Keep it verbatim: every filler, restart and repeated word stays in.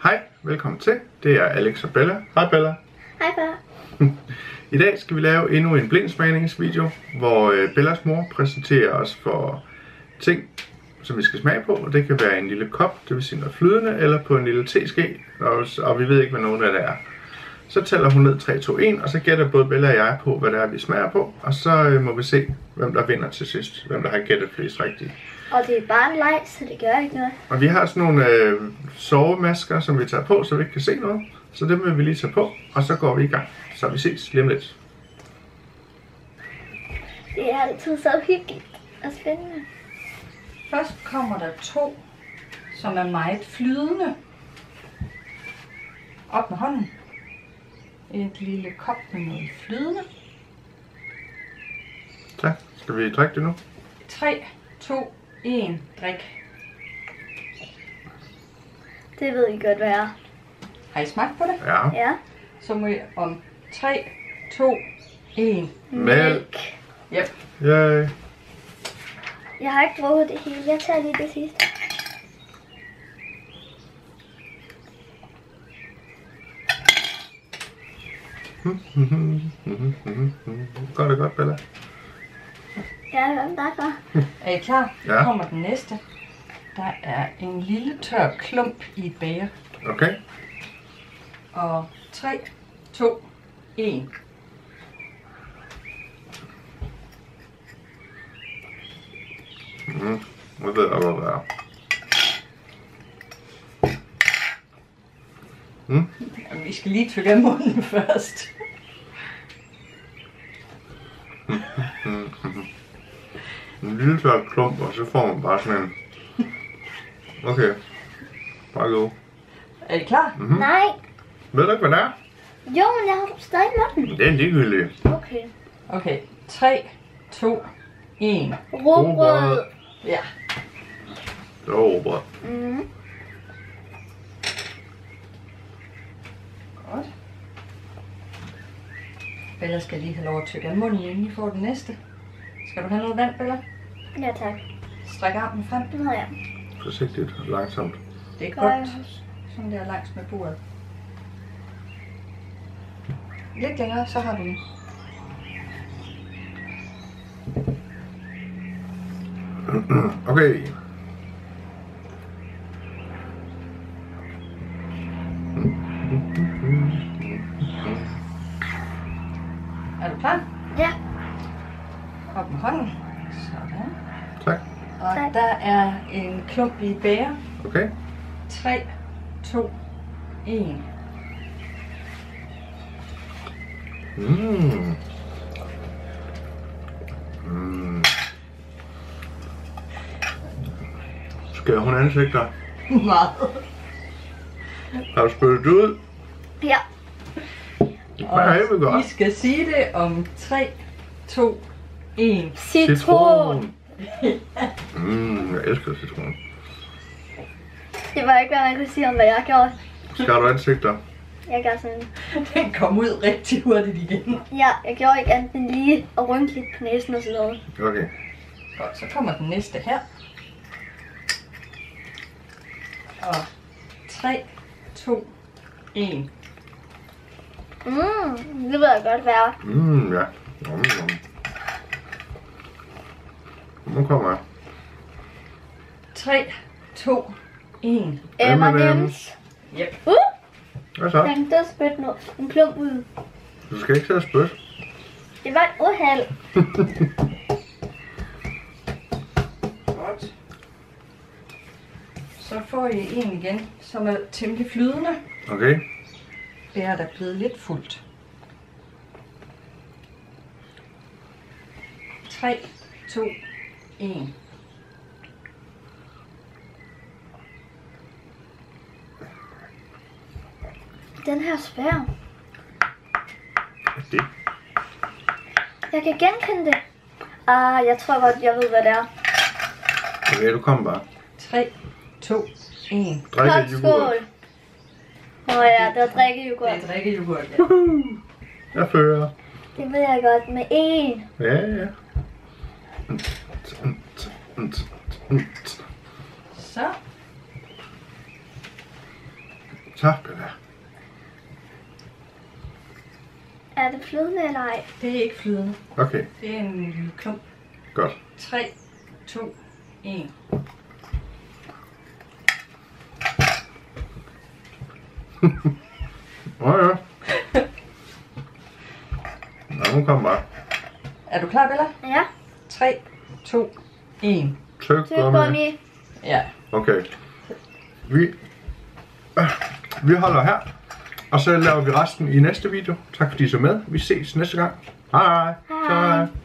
Hej, velkommen til. Det er Alex og Bella. Hej Bella. Hej Bella. I dag skal vi lave endnu en blindsmagningsvideo, hvor Bellas mor præsenterer os for ting, som vi skal smage på. Og det kan være en lille kop, det vil sige noget flydende, eller på en lille teske, og, og vi ved ikke, hvad nogen af det er. Så tæller hun ned tre, to, et, og så gætter både Bella og jeg på, hvad det er, vi smager på. Og så øh, må vi se, hvem der vinder til sidst. Hvem der har gættet flest rigtigt. Og det er bare en leg, så det gør ikke noget. Og vi har sådan nogle øh, sovemasker, som vi tager på, så vi ikke kan se noget. Så dem vil vi lige tage på, og så går vi i gang. Så vi ses lige om lidt. Det er altid så hyggeligt og spændende. Først kommer der to, som er meget flydende. Op med hånden. Et lille kop med noget flydende. Så, skal vi drikke det nu? tre, to, et, drik. Det ved I godt, hvad er. Har I smagt på det? Ja. Ja. Så må I om tre, to, et. Mælk. Yep. Yay. Jeg har ikke drukket det hele. Jeg tager lige det sidste. Går det godt, Bella? Ja, hvad med dig, far? Er I klar? Ja. Nu kommer den næste. Der er en lille tør klump i et bæger. Okay. Og tre, to, et. Mm. Nu ved jeg godt, hvad det er. Mm. Jamen, vi skal lige tykke af munden først. En lille tør klump, og så får man bare sådan en... Okay. Bare gå. Er I klar? Mm-hmm. Nej. Ved du ikke, hvad det er? Jo, men jeg har stadig munden. Det er ligegyldigt. Okay. Okay. tre, to, et. Rugbrød. Ja. Det var råbrød. Mm. Godt. Bella skal lige have lov at tykke af munden, inden I får den næste. Skal du have noget vand, Bella? Ja, tak. Stræk armen frem. Nå ja. Forsigtigt og langsomt. Det er Gør jeg godt. også. Sådan der langs med bordet. Lidt længere, så har du den. Okay. Er du klar? Ja. Op med hånden. Sådan. Tak. Og Tak. der er en klump i et bæger. Okay. tre, to, et. Mm. Mm. Skal hun ansigter? Meget. Har du spyttet det ud? Ja. Det smager helt I godt. skal sige det om tre, to, et. Citron. Mm, jeg elsker citron. Det var ikke, hvad man kunne sige om, hvad jeg gjorde. Skal du ansigter? Jeg gør sådan. Den kom ud rigtig hurtigt igen. Ja, jeg gjorde ikke andet end lige at rynke lidt på næsen og sådan noget. Okay. Godt, så kommer den næste her. Og tre, to, et. Mm, det ved jeg godt, hvad er. Mm, ja. Nom, nom. Nu kommer jeg. tre, to, et. M and M's. Yep. Uh, Hvad så? jeg kan da spytte noget. En klump ud. Du skal ikke tage spyt. Det var et uheld. Godt. Så får I en igen, som er temmelig flydende. Okay. Det er der blevet lidt fuldt. tre, to, et. Den her svær. Det. Jeg kan genkende det. Ah, jeg tror godt, jeg ved, hvad det er. Okay, du kommer bare. tre, to, et. Drikke Kold skål. yoghurt. Åh oh, ja, det var drikkejoghurt. Det er drikkejoghurt, ja. Jeg fører. Det ved jeg godt med en. Ja, ja. Så. Så, Bella. Er det flydende eller ej? Det er ikke flydende. Okay, Det er en lille klump. godt. tre, to, et. Åh ja. Nå, nu kommer bare. Er du klar, Bella? Ja. tre, to, et. Tyk Tyggegummi. gummi. Ja. Okay. Vi, øh, vi holder her. Og så laver vi resten i næste video. Tak fordi I så med. Vi ses næste gang. Hej. Hej. Så,